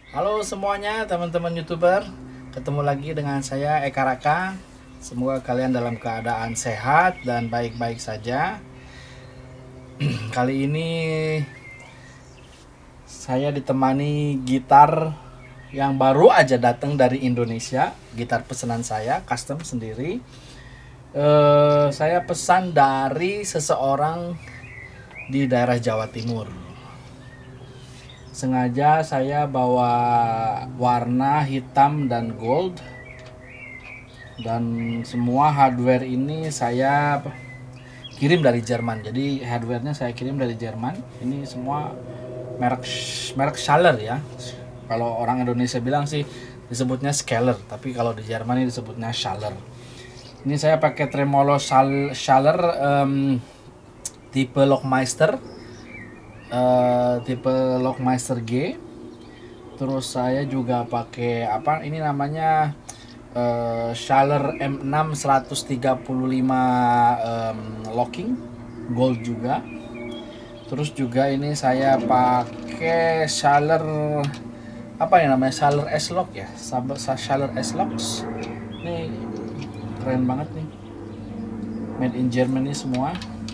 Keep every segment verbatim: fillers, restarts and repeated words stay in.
Halo semuanya teman-teman YouTuber, ketemu lagi dengan saya Eka Raka. Semoga kalian dalam keadaan sehat dan baik-baik saja. Kali ini saya ditemani gitar yang baru aja datang dari Indonesia, gitar pesanan saya, custom sendiri. Eh, saya pesan dari seseorang di daerah Jawa Timur. Sengaja saya bawa warna hitam dan gold, dan semua hardware ini saya kirim dari Jerman. Jadi hardwarenya saya kirim dari Jerman. Ini semua merek merek Schaller ya. Kalau orang Indonesia bilang sih disebutnya Scaler, tapi kalau di Jerman ini disebutnya Schaller. Ini saya pakai tremolo Schaller um, tipe Lockmeister. Uh, tipe Lockmeister G. Terus saya juga pakai apa ini namanya uh, Schaller M enam seratus tiga puluh lima um, locking gold juga. Terus juga ini saya pakai Schaller apa ya namanya Schaller S-Lock ya, Schaller S-Locks. Ini keren banget nih, made in Germany semua.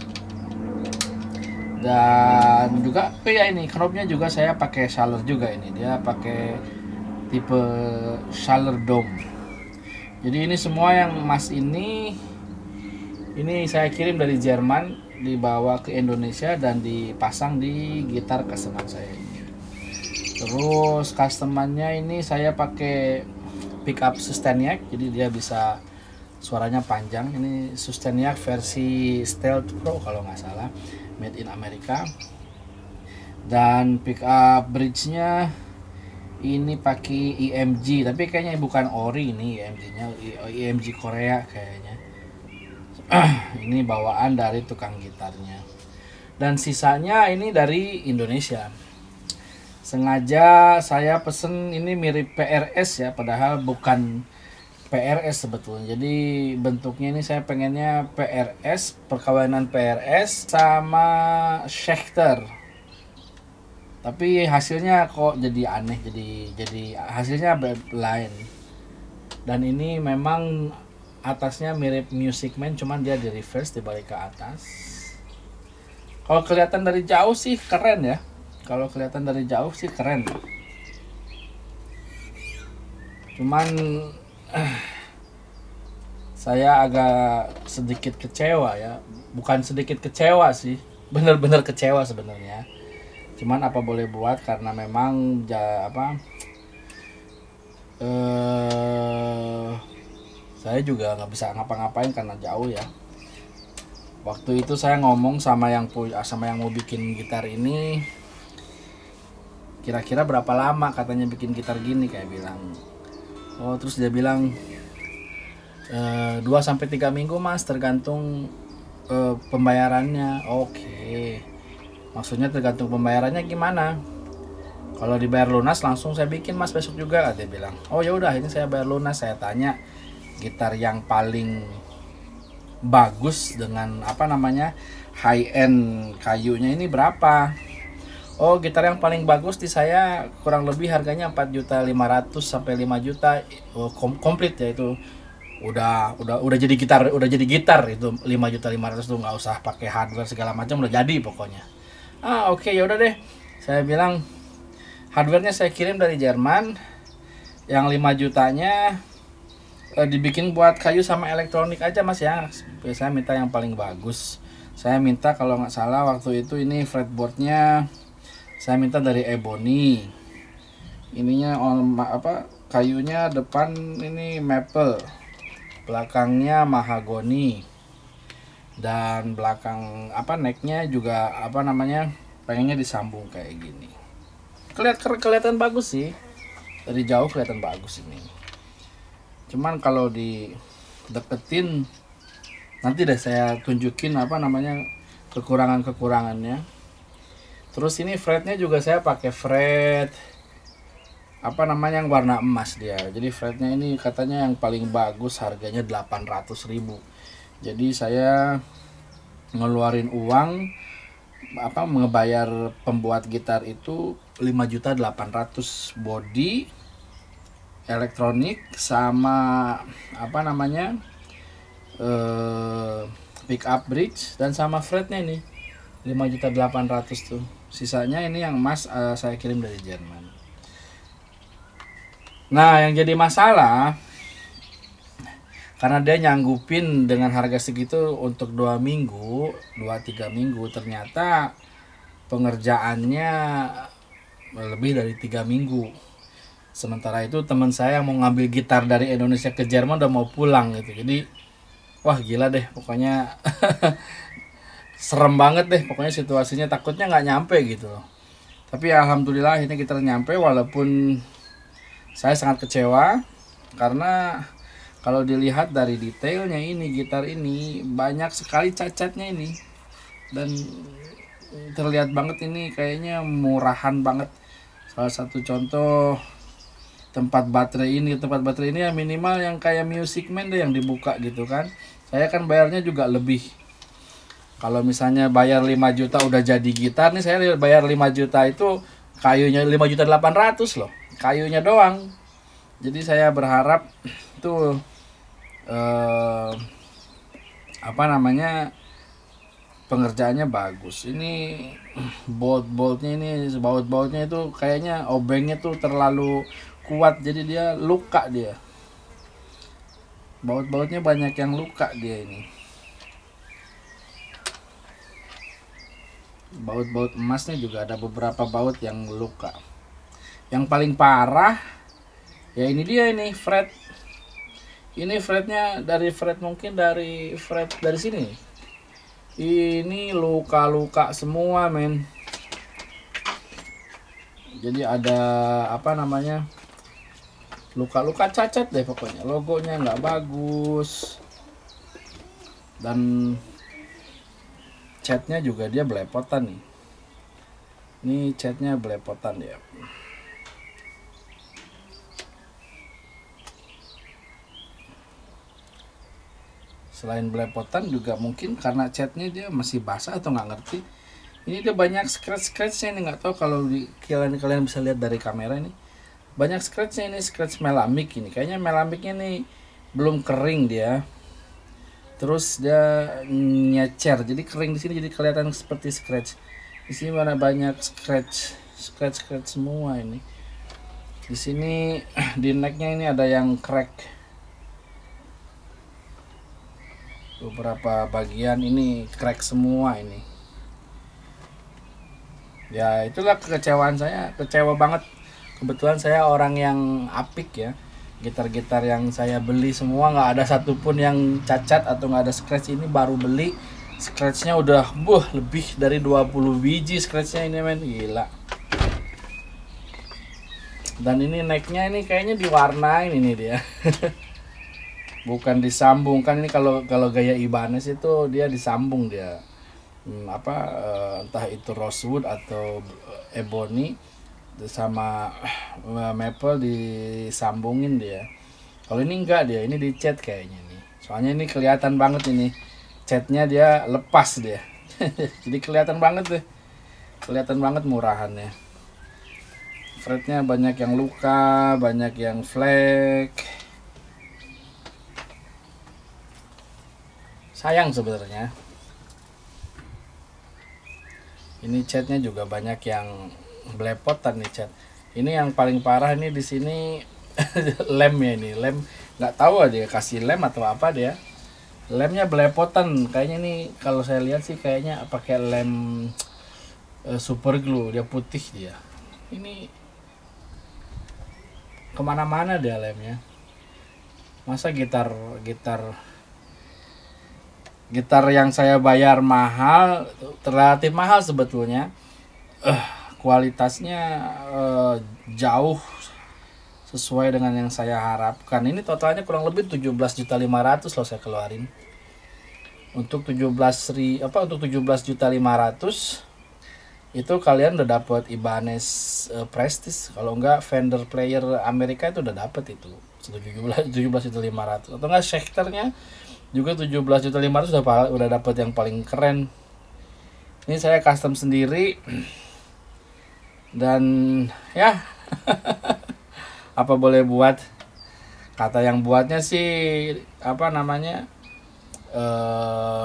Dan juga oh ya ini knobnya juga saya pakai Schaller juga, ini dia pakai tipe Schaller Dome. Jadi ini semua yang emas ini ini saya kirim dari Jerman, dibawa ke Indonesia dan dipasang di gitar customer saya ini. Terus customernya ini saya pakai pickup Susteniac, jadi dia bisa suaranya panjang. Ini Susteniac versi Stealth Pro kalau nggak salah, made in Amerika. Dan pickup bridge-nya ini pakai E M G, tapi kayaknya bukan ori ini E M G-nya, E M G Korea kayaknya. Ini bawaan dari tukang gitarnya. Dan sisanya ini dari Indonesia. Sengaja saya pesen ini mirip P R S ya, padahal bukan P R S sebetulnya. Jadi bentuknya ini saya pengennya P R S, perkawinan P R S sama Schecter. Tapi hasilnya kok jadi aneh, jadi jadi hasilnya lain. Dan ini memang atasnya mirip Music Man, cuman dia di reverse, dibalik ke atas. Kalau kelihatan dari jauh sih keren ya. Kalau kelihatan dari jauh sih keren. Cuman saya agak sedikit kecewa ya, bukan sedikit kecewa sih, bener-bener kecewa sebenarnya. Cuman apa boleh buat, karena memang ja, apa eh, saya juga nggak bisa ngapa-ngapain karena jauh ya. Waktu itu saya ngomong sama yang sama yang mau bikin gitar ini, kira-kira berapa lama katanya bikin gitar gini, kayak bilang. Oh, terus dia bilang dua sampai tiga minggu mas, tergantung uh, pembayarannya. Oke, maksudnya tergantung pembayarannya gimana? Kalau dibayar lunas langsung saya bikin mas besok juga, dia bilang. Oh ya udah, ini saya bayar lunas. Saya tanya gitar yang paling bagus dengan apa namanya high end kayunya ini berapa? Oh, gitar yang paling bagus di saya kurang lebih harganya empat juta lima ratus sampai lima juta. Oh, kom komplit ya itu. Udah udah udah jadi gitar, udah jadi gitar itu lima juta lima ratus tuh, nggak usah pakai hardware segala macam, udah jadi pokoknya. Ah, oke okay, ya udah deh. Saya bilang hardwarenya saya kirim dari Jerman. Yang lima jutanya eh, dibikin buat kayu sama elektronik aja mas ya. Saya minta yang paling bagus. Saya minta kalau nggak salah waktu itu ini fretboardnya saya minta dari ebony. Ininya on apa kayunya depan ini maple, belakangnya mahagoni, dan belakang apa necknya juga apa namanya pengennya disambung kayak gini. Kelihatan kelihatan bagus sih, dari jauh kelihatan bagus ini. Cuman kalau di deketin nanti deh saya tunjukin apa namanya kekurangan-kekurangannya. Terus ini fretnya juga saya pakai fret apa namanya yang warna emas dia. Jadi fretnya ini katanya yang paling bagus, harganya delapan ratus ribu. Jadi saya ngeluarin uang apa ngebayar pembuat gitar itu lima juta delapan ratus body elektronik sama apa namanya eh, pick up bridge dan sama fretnya nih lima juta delapan ratus tuh. Sisanya ini yang emas uh, saya kirim dari Jerman. Nah, yang jadi masalah karena dia nyanggupin dengan harga segitu untuk dua minggu, dua tiga minggu, ternyata pengerjaannya lebih dari tiga minggu. Sementara itu teman saya yang mau ngambil gitar dari Indonesia ke Jerman udah mau pulang gitu. Jadi wah gila deh pokoknya. Serem banget deh pokoknya situasinya, takutnya nggak nyampe gitu loh. Tapi alhamdulillah ini kita nyampe, walaupun saya sangat kecewa karena kalau dilihat dari detailnya ini gitar ini banyak sekali cacatnya ini, dan terlihat banget ini kayaknya murahan banget. Salah satu contoh tempat baterai ini, tempat baterai ini ya minimal yang kayak Music Man deh yang dibuka gitu kan. Saya kan bayarnya juga lebih. Kalau misalnya bayar lima juta udah jadi gitar nih, saya bayar lima juta itu kayunya lima juta delapan ratus loh. Kayunya doang. Jadi saya berharap tuh eh, apa namanya pengerjaannya bagus. Ini bolt-boltnya ini, baut-bautnya itu kayaknya obengnya tuh terlalu kuat, jadi dia luka dia. Baut-bautnya banyak yang luka dia ini. Baut-baut emasnya juga ada beberapa baut yang luka. Yang paling parah ya ini dia ini fret. Ini fretnya dari fret mungkin dari fret dari sini. Ini luka-luka semua men. Jadi ada apa namanya luka-luka cacat deh pokoknya. Logonya nggak bagus dan catnya juga dia belepotan nih. Ini catnya belepotan ya. Selain belepotan juga mungkin karena catnya dia masih basah atau nggak ngerti. Ini dia banyak scratch-scratchnya ini, nggak tahu kalau di, kalian kalian bisa lihat dari kamera ini. Banyak scratchnya ini, scratch melamik ini. Kayaknya melamiknya nih belum kering dia. Terus dia nyecer, jadi kering di sini jadi kelihatan seperti scratch. Di sini mana banyak scratch, scratch scratch semua ini. Di sini di necknya ini ada yang crack. Beberapa bagian ini crack semua ini. Ya itulah kekecewaan saya, kecewa banget. Kebetulan saya orang yang apik ya. Gitar-gitar yang saya beli semua nggak ada satupun yang cacat atau nggak ada scratch. Ini baru beli, scratchnya udah buh lebih dari dua puluh biji scratchnya ini men, gila. Dan ini necknya ini kayaknya diwarnain ini dia. Bukan disambungkan. Ini kalau kalau gaya Ibanez itu dia disambung dia. Hmm, apa uh, entah itu rosewood atau ebony sama maple disambungin dia. Kalau ini enggak, dia ini dicat kayaknya nih. Soalnya ini kelihatan banget ini catnya dia lepas dia. Jadi kelihatan banget deh. Kelihatan banget murahannya. Fretnya banyak yang luka, banyak yang flake. Sayang sebenarnya. Ini catnya juga banyak yang belepotan nih cat. Ini yang paling parah ini di sini lemnya ini. Lem nggak tahu aja kasih lem atau apa dia. Lemnya belepotan. Kayaknya nih kalau saya lihat sih kayaknya pakai lem uh, super glue, dia putih dia. Ini kemana-mana dia lemnya. Masa gitar gitar gitar yang saya bayar mahal, relatif mahal sebetulnya. Uh, kualitasnya uh, jauh sesuai dengan yang saya harapkan. Ini totalnya kurang lebih tujuh belas juta lima ratus loh saya keluarin. Untuk tujuh belas ri apa untuk tujuh belas juta lima ratus itu kalian udah dapat Ibanez uh, Prestige. Kalau enggak Fender Player Amerika itu udah dapat itu tujuh belas juta lima ratus, atau enggak Schecternya juga tujuh belas juta lima ratus udah udah dapat yang paling keren. Ini saya custom sendiri. Dan ya apa boleh buat, kata yang buatnya sih apa namanya, eh,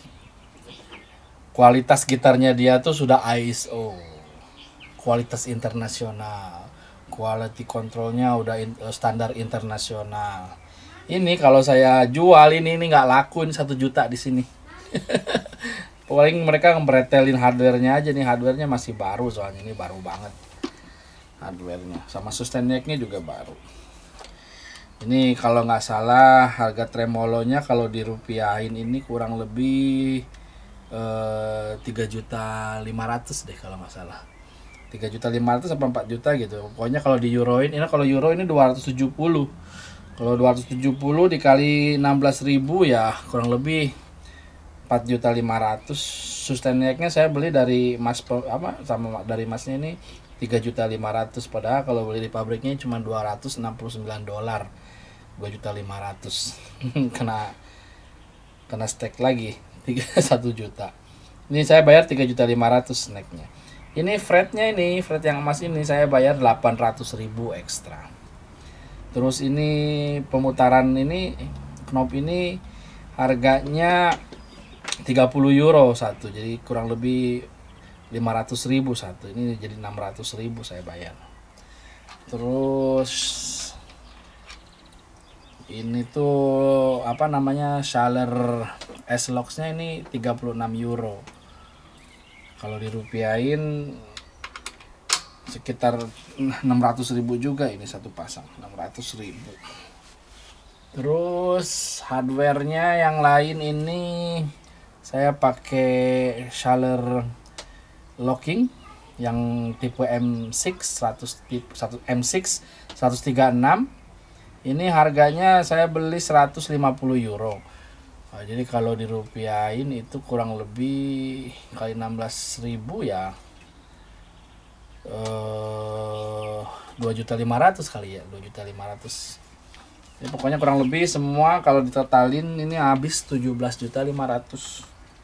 kualitas gitarnya dia tuh sudah I S O, kualitas internasional, quality controlnya udah in, standar internasional. Ini kalau saya jual ini ini nggak laku, ini satu juta di sini. Paling mereka ngepretelin hardware-nya aja nih, hardware-nya masih baru soalnya ini baru banget hardware-nya, sama sustain neck-nya juga baru. Ini kalau nggak salah harga tremolonya kalau dirupiahin ini kurang lebih eh, tiga juta lima ratus deh kalau nggak salah. tiga juta lima ratus apa empat juta gitu. Pokoknya kalau di euroin, ini kalau euro ini dua ratus tujuh puluh. Kalau dua ratus tujuh puluh dikali enam belas ribu ya kurang lebih empat juta lima ratus. Sustain neck-nya saya beli dari Mas apa sama dari Masnya ini tiga juta lima ratus, padahal kalau beli di pabriknya cuma dua ratus enam puluh sembilan dolar. dua juta lima ratus. kena kena stack lagi satu juta. Ini saya bayar tiga juta lima ratus neck-nya. Ini fretnya, ini fret yang emas ini saya bayar delapan ratus ribu ekstra. Terus ini pemutaran ini knob ini harganya tiga puluh euro satu, jadi kurang lebih lima ratus ribu satu. Ini jadi enam ratus ribu saya bayar. Terus ini tuh apa namanya, Schaller S-Locks-nya ini tiga puluh enam euro. Kalau dirupiahin sekitar enam ratus ribu juga ini satu pasang, enam ratus ribu. Terus hardware-nya yang lain ini saya pakai Schaller locking yang tipe M enam seratus tipe satu M enam seratus tiga puluh enam. Ini harganya saya beli seratus lima puluh euro. Nah, jadi kalau dirupiahin itu kurang lebih kali enam belas ribu ya eh, dua juta lima ratus kali ya, dua juta lima ratus. Jadi pokoknya kurang lebih semua kalau ditotalin ini habis tujuh belas juta lima ratus.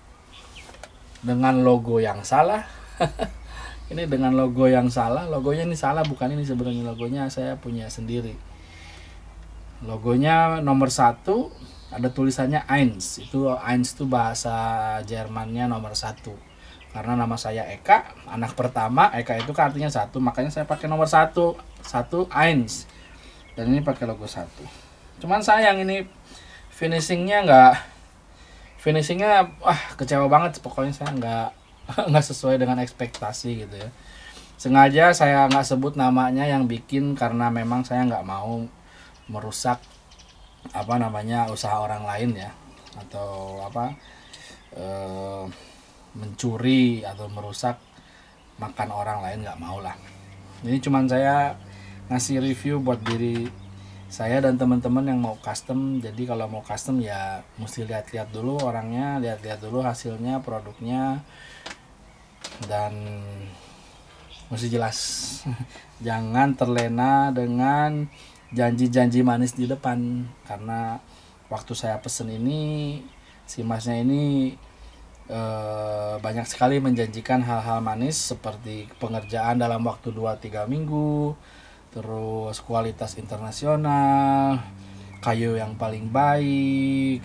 Dengan logo yang salah. Ini dengan logo yang salah, logonya ini salah, bukan ini sebenarnya, logonya saya punya sendiri. Logonya nomor satu ada tulisannya eins, itu eins itu bahasa Jermannya nomor satu. Karena nama saya Eka, anak pertama, Eka itu kan artinya satu, makanya saya pakai nomor satu, satu eins. Dan ini pakai logo satu. Cuman sayang ini finishingnya nggak, finishingnya wah kecewa banget, pokoknya saya nggak nggak sesuai dengan ekspektasi gitu ya. Sengaja saya nggak sebut namanya yang bikin karena memang saya nggak mau merusak apa namanya usaha orang lain ya, atau apa e, mencuri atau merusak makan orang lain, nggak mau lah. Ini cuman saya ngasih review buat diri saya dan teman-teman yang mau custom. Jadi kalau mau custom ya mesti lihat-lihat dulu orangnya, lihat-lihat dulu hasilnya, produknya, dan mesti jelas. Jangan terlena dengan janji-janji manis di depan, karena waktu saya pesen ini si masnya ini e, banyak sekali menjanjikan hal-hal manis seperti pengerjaan dalam waktu dua tiga minggu, terus kualitas internasional, kayu yang paling baik,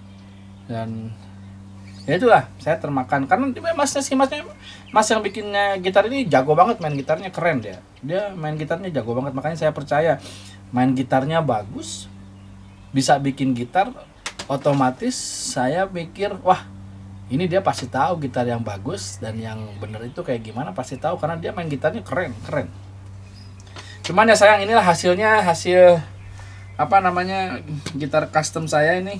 dan ya itulah saya termakan karena masnya si masnya mas yang bikinnya gitar ini jago banget, main gitarnya keren dia dia main gitarnya jago banget, makanya saya percaya main gitarnya bagus, bisa bikin gitar, otomatis saya pikir wah ini dia pasti tahu gitar yang bagus dan yang bener itu kayak gimana, pasti tahu karena dia main gitarnya keren keren. Cuman ya sayang, inilah hasilnya, hasil apa namanya gitar custom saya ini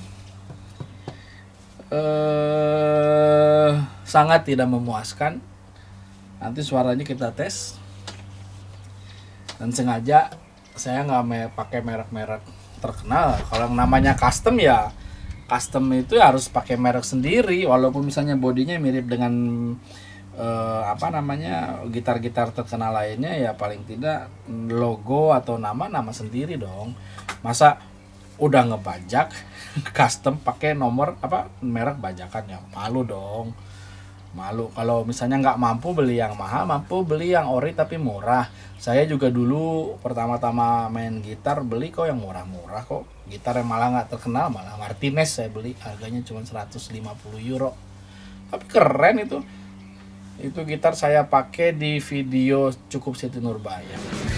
eh, sangat tidak memuaskan. Nanti suaranya kita tes, dan sengaja saya nggak me pakai merek-merek terkenal. Kalau yang namanya custom ya custom itu ya harus pakai merek sendiri, walaupun misalnya bodinya mirip dengan eh, apa namanya gitar-gitar terkenal lainnya, ya paling tidak logo atau nama nama sendiri dong. Masa udah ngebajak custom pakai nomor apa merek bajakan, ya malu dong. Malu kalau misalnya nggak mampu beli yang mahal, mampu beli yang ori tapi murah. Saya juga dulu pertama-tama main gitar beli kok yang murah-murah kok. Gitar yang malah nggak terkenal, malah Martinez saya beli, harganya cuma seratus lima puluh euro. Tapi keren itu. Itu gitar saya pakai di video Cukup Siti Nurbaya.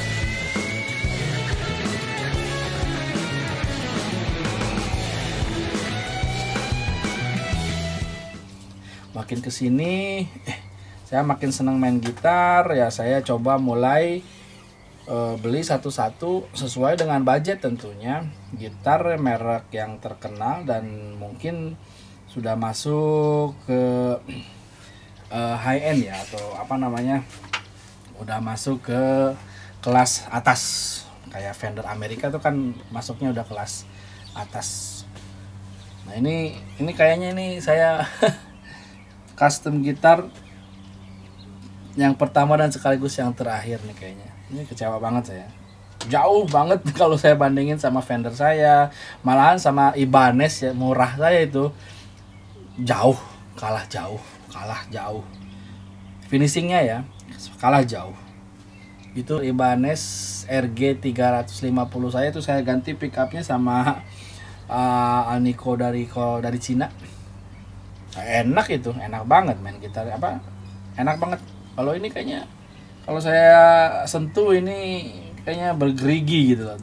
Makin kesini eh, saya makin senang main gitar ya, saya coba mulai e, beli satu-satu sesuai dengan budget tentunya, gitar merek yang terkenal dan mungkin sudah masuk ke e, high end ya, atau apa namanya, udah masuk ke kelas atas, kayak Fender Amerika tuh kan masuknya udah kelas atas. Nah ini ini kayaknya ini saya custom gitar yang pertama dan sekaligus yang terakhir nih kayaknya. Ini kecewa banget saya. Jauh banget kalau saya bandingin sama Fender saya, malahan sama Ibanez ya, murah saya itu. Jauh, kalah jauh, kalah jauh. Finishingnya ya, kalah jauh. Itu Ibanez R G tiga lima nol saya itu saya ganti pick upnya sama uh, Alnico dari dari Cina. Enak itu, enak banget main gitar, apa enak banget. Kalau ini kayaknya kalau saya sentuh ini kayaknya bergerigi gitu loh.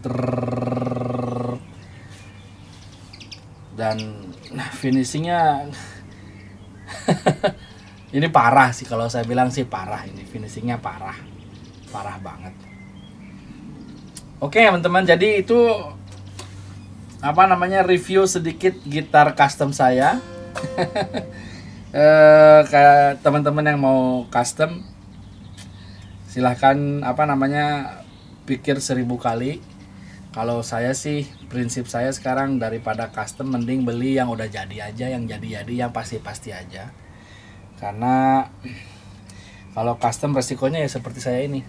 Dan nah, finishingnya ini parah sih, kalau saya bilang sih parah, ini finishingnya parah, parah banget. Oke teman-teman, jadi itu apa namanya, review sedikit gitar custom saya. eh, kayak teman-teman yang mau custom silahkan apa namanya pikir seribu kali. Kalau saya sih prinsip saya sekarang, daripada custom mending beli yang udah jadi aja, yang jadi-jadi, yang pasti-pasti aja. Karena kalau custom resikonya ya seperti saya ini.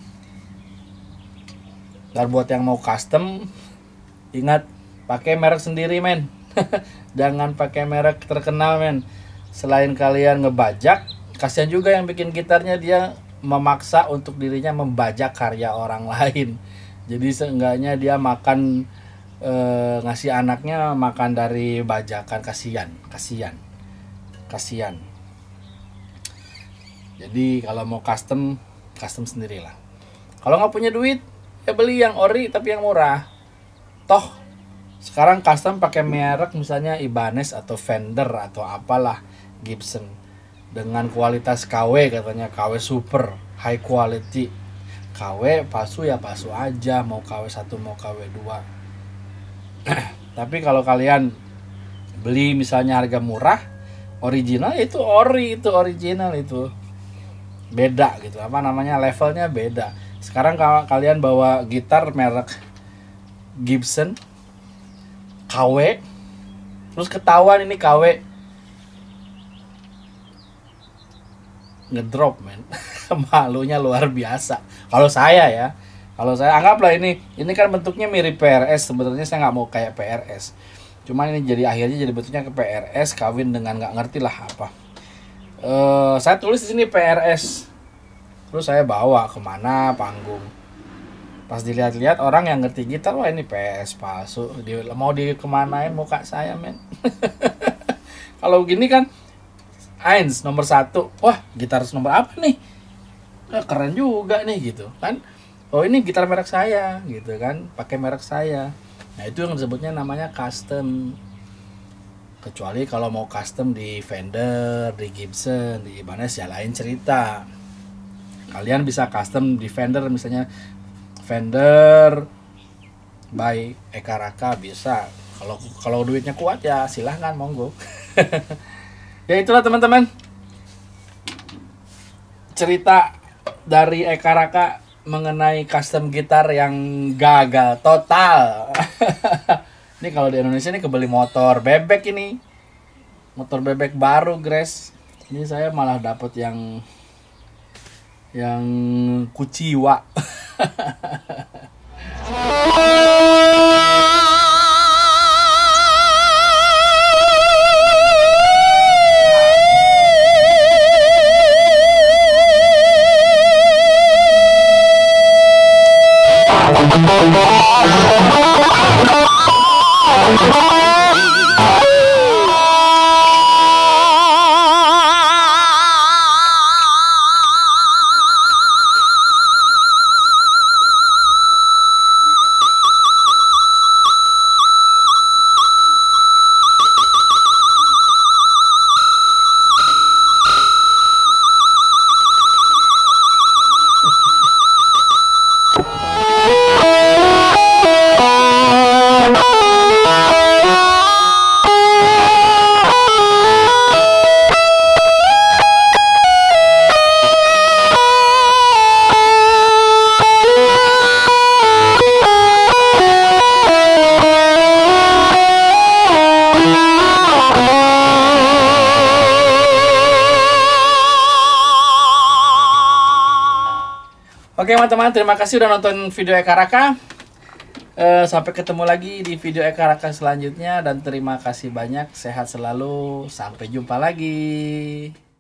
Dan buat yang mau custom, ingat pakai merek sendiri men. Jangan pakai merek terkenal men. Selain kalian ngebajak, kasihan juga yang bikin gitarnya, dia memaksa untuk dirinya membajak karya orang lain. Jadi seenggaknya dia makan e, ngasih anaknya makan dari bajakan, kasihan, kasihan, kasihan. Jadi kalau mau custom, custom sendirilah. Kalau nggak punya duit, ya beli yang ori tapi yang murah. Toh sekarang custom pakai merek misalnya Ibanez atau Fender atau apalah, Gibson, dengan kualitas K W, katanya K W super high quality. K W palsu ya palsu aja, mau K W satu mau K W dua. Tapi kalau kalian beli misalnya harga murah, original, itu ori, itu original, itu beda gitu, apa namanya, levelnya beda. Sekarang kalau kalian bawa gitar merek Gibson K W, terus ketahuan ini K W, ngedrop men. Malunya luar biasa. Kalau saya ya, kalau saya anggaplah ini, ini kan bentuknya mirip P R S. Sebenarnya saya nggak mau kayak P R S, cuman ini jadi akhirnya jadi bentuknya ke P R S, kawin dengan nggak ngerti lah apa. Uh, saya tulis di sini P R S, terus saya bawa kemana panggung. Pas dilihat-lihat orang yang ngerti gitar, wah ini P S palsu, di, mau dikemanain muka saya men. Kalau gini kan Eins nomor satu, wah gitaris nomor apa nih, eh, keren juga nih gitu kan. Oh ini gitar merek saya gitu kan, pakai merek saya. Nah itu yang disebutnya namanya custom. Kecuali kalau mau custom di Fender, di Gibson, di Ibanez ya lain cerita. Kalian bisa custom di Fender misalnya, Fender by Eka Raka bisa. Kalau kalau duitnya kuat ya silahkan, monggo. Ya itulah teman-teman, cerita dari Eka Raka mengenai custom gitar yang gagal total. Ini kalau di Indonesia ini kebeli motor bebek, ini motor bebek baru Grace. Ini saya malah dapet yang yang kuciwa. Oke teman-teman, terima kasih udah nonton video Eka Raka. Uh, sampai ketemu lagi di video Eka Raka selanjutnya. Dan terima kasih banyak, sehat selalu, sampai jumpa lagi.